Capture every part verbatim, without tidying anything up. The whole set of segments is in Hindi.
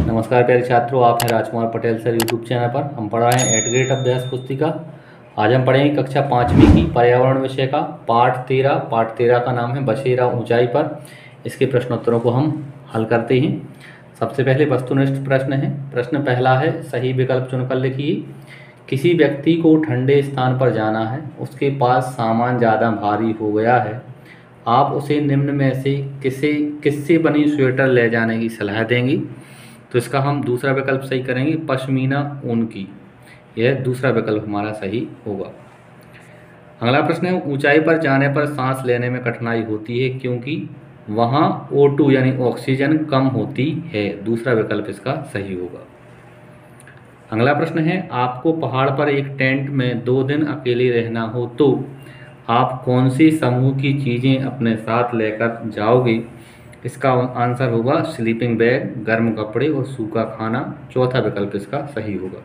नमस्कार प्यारे छात्रों, आप हैं Rajkumar Patel sir YouTube channel पर। हम पढ़ रहे हैं एट ग्रेड अभ्यास पुस्तिका। आज हम पढ़ेंगे कक्षा पाँचवीं की पर्यावरण विषय का पाठ तेरह। पाठ तेरह का नाम है बसेरा ऊंचाई पर। इसके प्रश्नोत्तरों को हम हल करते हैं। सबसे पहले वस्तुनिष्ठ प्रश्न है। प्रश्न पहला है, सही विकल्प चुनकर लिखिए। किसी व्यक्ति को ठंडे स्थान पर जाना है, उसके पास सामान ज़्यादा भारी हो गया है, आप उसे निम्न में से किसे किससे बनी स्वेटर ले जाने की सलाह देंगी? तो इसका हम दूसरा विकल्प सही करेंगे, पश्मीना ऊन की। यह दूसरा विकल्प हमारा सही होगा। अगला प्रश्न है, ऊंचाई पर जाने पर सांस लेने में कठिनाई होती है क्योंकि वहाँ ओ टू यानी ऑक्सीजन कम होती है। दूसरा विकल्प इसका सही होगा। अगला प्रश्न है, आपको पहाड़ पर एक टेंट में दो दिन अकेले रहना हो तो आप कौन सी समूह की चीज़ें अपने साथ लेकर जाओगे? इसका आंसर होगा स्लीपिंग बैग, गर्म कपड़े और सूखा खाना। चौथा विकल्प इसका सही होगा।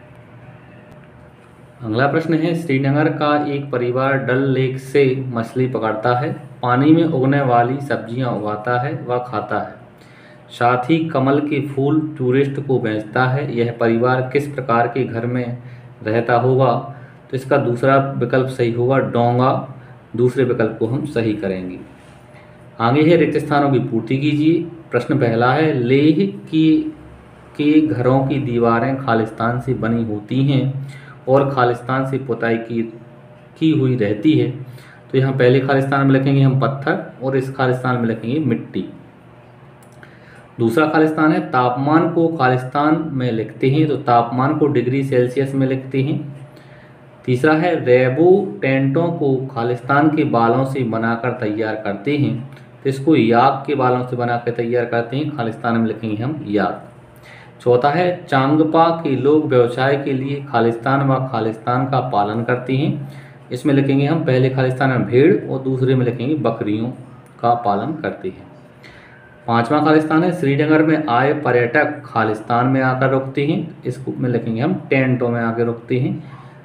अगला प्रश्न है, श्रीनगर का एक परिवार डल लेक से मछली पकड़ता है, पानी में उगने वाली सब्जियां उगाता है व खाता है, साथ ही कमल के फूल टूरिस्ट को बेचता है। यह परिवार किस प्रकार के घर में रहता होगा? तो इसका दूसरा विकल्प सही होगा, डोंगा। दूसरे विकल्प को हम सही करेंगे। आगे है, रिक्त स्थानों की पूर्ति कीजिए। प्रश्न पहला है, लेह की के घरों की दीवारें खालिस्तान से बनी होती हैं और खालिस्तान से पुताई की की हुई रहती है। तो यहाँ पहले खालिस्तान में लिखेंगे हम पत्थर और इस खालिस्तान में लिखेंगे मिट्टी। दूसरा खालिस्तान है, तापमान को खालिस्तान में लिखते हैं तो तापमान को डिग्री सेल्सियस में लिखते हैं। तीसरा है, रेबो टेंटों को खालिस्तान के बालों से बनाकर तैयार करते हैं तो इसको याक के बालों से बनाकर तैयार करते हैं। खालिस्तान में लिखेंगे हम याक। चौथा है, चांगपा के लोग व्यवसाय के लिए खालिस्तान व खालिस्तान का पालन करते हैं। इसमें लिखेंगे हम पहले खालिस्तान में भेड़ और दूसरे में लिखेंगे बकरियों का पालन करते हैं। पांचवा खालिस्तान है, श्रीनगर में आए पर्यटक खालिस्तान में आकर रुकते हैं। इसको में लिखेंगे हम टेंटों में आकर रुकते हैं।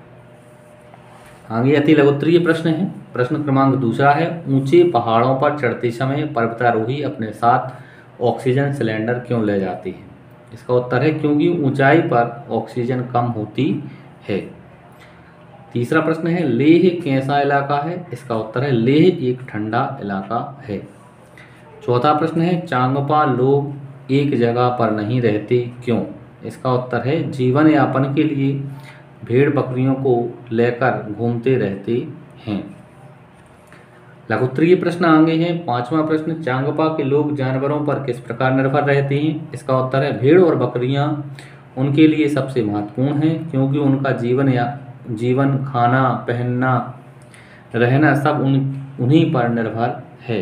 आगे अति लघुत्तरीय प्रश्न है। प्रश्न क्रमांक दूसरा है, ऊंचे पहाड़ों पर चढ़ते समय पर्वतारोही अपने साथ ऑक्सीजन सिलेंडर क्यों ले जाते हैं? इसका उत्तर है, क्योंकि ऊंचाई पर ऑक्सीजन कम होती है। तीसरा प्रश्न है, लेह कैसा इलाका है? इसका उत्तर है, लेह एक ठंडा इलाका है। चौथा प्रश्न है, चांगपा लोग एक जगह पर नहीं रहते क्यों? इसका उत्तर है, जीवन यापन के लिए भेड़ बकरियों को लेकर घूमते रहते हैं। लघुत्तरीय प्रश्न आगे हैं। पांचवा प्रश्न, चांगपा के लोग जानवरों पर किस प्रकार निर्भर रहते हैं? इसका उत्तर है, भेड़ और बकरियां उनके लिए सबसे महत्वपूर्ण हैं क्योंकि उनका जीवन या जीवन खाना पहनना रहना सब उन उन्हीं पर निर्भर है।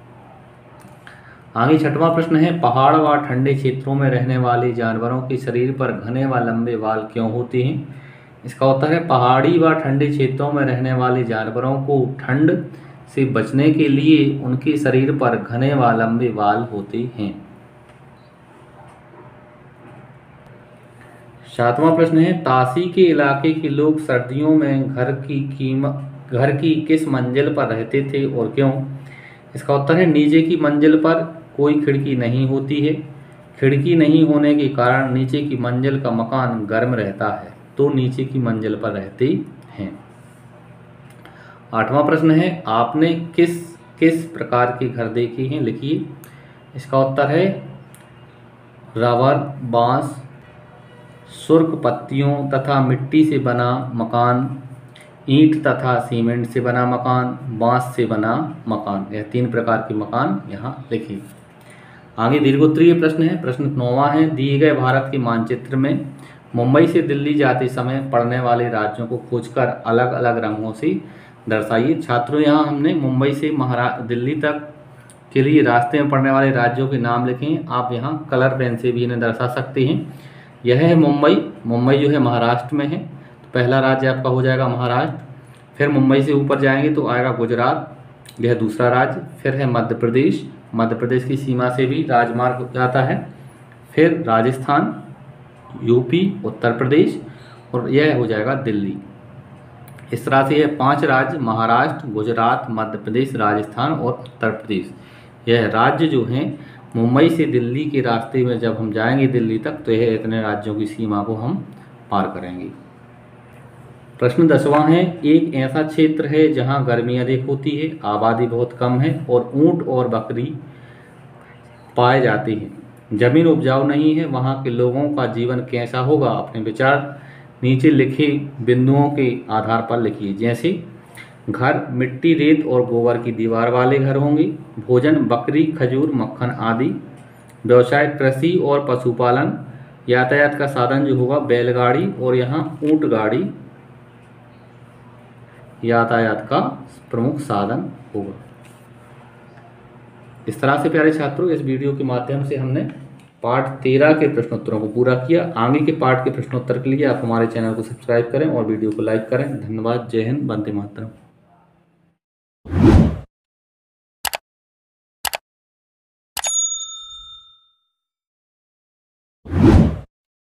आगे छठवां प्रश्न है, पहाड़ व ठंडे क्षेत्रों में रहने वाले जानवरों के शरीर पर घने व लंबे बाल क्यों होते हैं? इसका उत्तर है, पहाड़ी व ठंडे क्षेत्रों में रहने वाले जानवरों को ठंड से बचने के लिए उनके शरीर पर घने व लंबे बाल होते हैं। सातवां प्रश्न है, तासी के इलाके के लोग सर्दियों में घर की कीमत घर की किस मंजिल पर रहते थे और क्यों? इसका उत्तर है, नीचे की मंजिल पर कोई खिड़की नहीं होती है। खिड़की नहीं होने के कारण नीचे की मंजिल का मकान गर्म रहता है, तो नीचे की मंजिल पर रहते हैं। आठवां प्रश्न है, आपने किस किस प्रकार के घर देखे हैं? लिखिए। इसका उत्तर है, रबर, बांस, सुर्ख पत्तियों तथा मिट्टी से बना मकान, ईंट तथा सीमेंट से बना मकान, बांस से बना मकान। यह तीन प्रकार के मकान यहाँ लिखिए। आगे दीर्घोत्तरीय प्रश्न है। प्रश्न नौवां है, दिए गए भारत के मानचित्र में मुंबई से दिल्ली जाते समय पड़ने वाले राज्यों को खोजकर अलग अलग रंगों से दर्शाइए। छात्रों, यहाँ हमने मुंबई से महारा दिल्ली तक के लिए रास्ते में पड़ने वाले राज्यों के नाम लिखे हैं। आप यहाँ कलर पेन से भी इन्हें दर्शा सकते हैं। यह है मुंबई। मुंबई जो है महाराष्ट्र में है, तो पहला राज्य आपका हो जाएगा महाराष्ट्र। फिर मुंबई से ऊपर जाएंगे तो आएगा गुजरात, यह दूसरा राज्य। फिर है मध्य प्रदेश, मध्य प्रदेश की सीमा से भी राजमार्ग जाता है। फिर राजस्थान, यूपी, उत्तर प्रदेश और यह हो जाएगा दिल्ली। इस तरह से यह पांच राज्य महाराष्ट्र, गुजरात, मध्य प्रदेश, राजस्थान और उत्तर प्रदेश, यह राज्य जो हैं मुंबई से दिल्ली के रास्ते में जब हम जाएंगे दिल्ली तक तो यह इतने राज्यों की सीमा को हम पार करेंगे। प्रश्न दसवां है, एक ऐसा क्षेत्र है जहां गर्मी अधिक होती है, आबादी बहुत कम है और ऊंट और बकरी पाए जाते हैं। जमीन उपजाऊ नहीं है, वहां के लोगों का जीवन कैसा होगा? अपने विचार नीचे लिखे बिंदुओं के आधार पर लिखिए। जैसे घर मिट्टी, रेत और गोबर की दीवार वाले घर होंगे। भोजन बकरी, खजूर, मक्खन आदि। व्यवसाय कृषि और पशुपालन। यातायात का साधन जो होगा बैलगाड़ी और यहाँ ऊंट गाड़ी यातायात का प्रमुख साधन होगा। इस तरह से प्यारे छात्रों, इस वीडियो के माध्यम से हमने पार्ट तेरह के प्रश्नोत्तरों को पूरा किया। आगे के पार्ट के प्रश्नोत्तर के लिए आप हमारे चैनल को सब्सक्राइब करें और वीडियो को लाइक करें। धन्यवाद। जय हिंद। वंदे मातरम।